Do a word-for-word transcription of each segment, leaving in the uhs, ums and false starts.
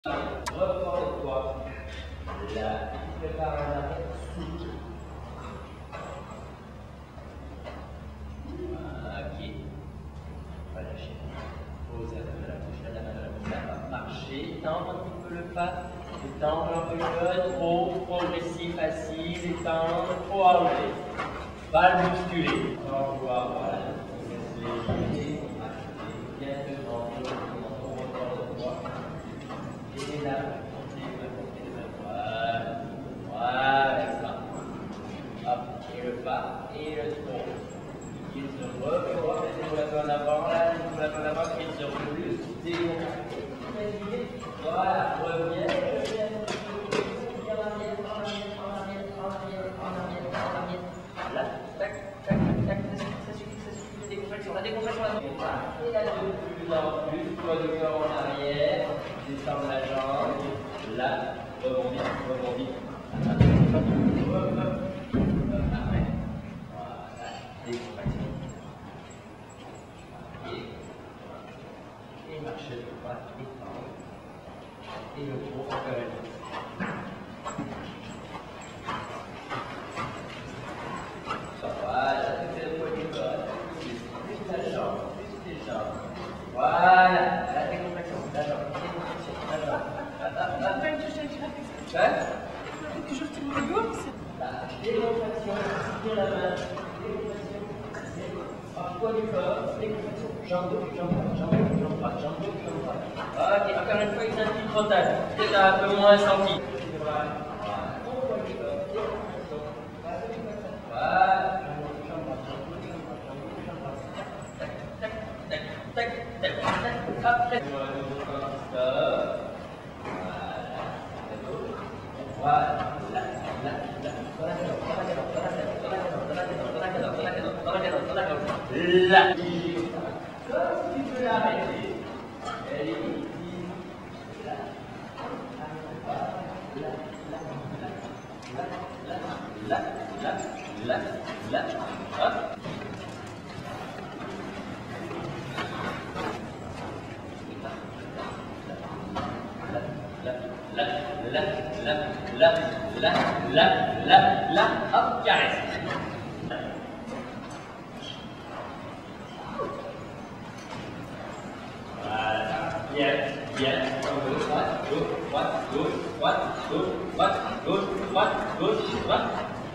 Repose-toi. Là, tu prépares un arrêt souple. Ok. On va lâcher. Pose la main de la bouche, la main de la bouche, la main. Marcher. Tendre un petit peu le pas. Étendre un peu le code. Trop progressif, facile. Étendre. Trop enlever. Pas le musculer. Au revoir. Voilà. Léger. Marcher. Bien devant. Et là, continue, continue, voilà, voilà, ça. Hop, et le pas, et le tronc. Il se repose, mettez-vous la main en avant, là, mettez-vous la main en avant, il se repose, imaginez, voilà, reviens, reviens, en arrière, en arrière, en arrière, en arrière, en arrière, en arrière, là, tac, tac, tac, ça suffit, ça suffit, la décompression, la décompression, la décompression, et là, de plus en plus, poids de corps en arrière, descendre la jambe, là, rebondis, rebondis. Après, voilà, décompaction. Et, et marcher le pas, étendre. Et le gros, encore une fois. Voilà, c'est le poids du corps. Plus la jambe, plus les jambes. Voilà, la décompaction, la jambe, décompaction, la jambe. Après, tu sais, tu Hein? as toujours tes mots, c'est. La décompaction, sur la main, décompaction, par poids du corps, décompaction, jambe gauche, jambe droite, jambe gauche, jambe droite, jambe gauche, jambe droite. Ok, encore une fois, il s'infiltre total. C'est un peu moins senti. Voilà. Poids du corps, décompaction. Voilà. Jambe gauche, jambe droite, jambe gauche, jambe droite, jambe gauche, jambe droite. Tac, tac, tac, tac, tac, tac. Après, stop. Voilà, là, là, là, dans la cadence, dans la cadence, dans la cadence, dans la cadence, dans la cadence, dans la cadence, dans la cadence, dans la cadence, dans la cadence, là. Comme si tu peux l'arrêter, elle est ici, là, là, là, là, là, là, là, là, hop. Là, là, là, là, là, là, là, là, hop, caresse. Voilà, bien, bien, gauche, droite, gauche, droite, gauche, droite, gauche, droite, gauche, droite, gauche, droite.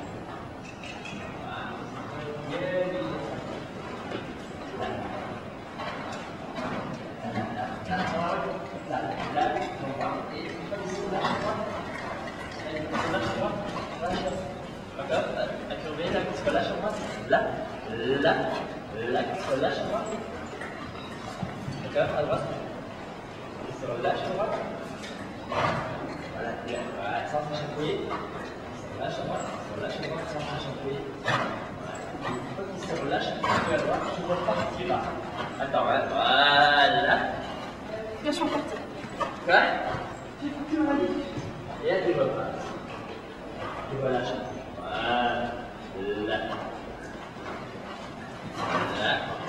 Là, là, là, qui se relâche à droite. D'accord, à droite. Il se relâche à droite. Voilà, bien. Voilà, sans s'échapper. Il se relâche à droite, il se relâche à droite, sans s'échapper. Voilà. Une fois qu'il se relâche un petit peu à droite, tu repartiras. Attends, hein. Voilà. Bien sûr, parti. Quoi? Et là, tu repasses. Tu relâches. Voilà. Là. Là.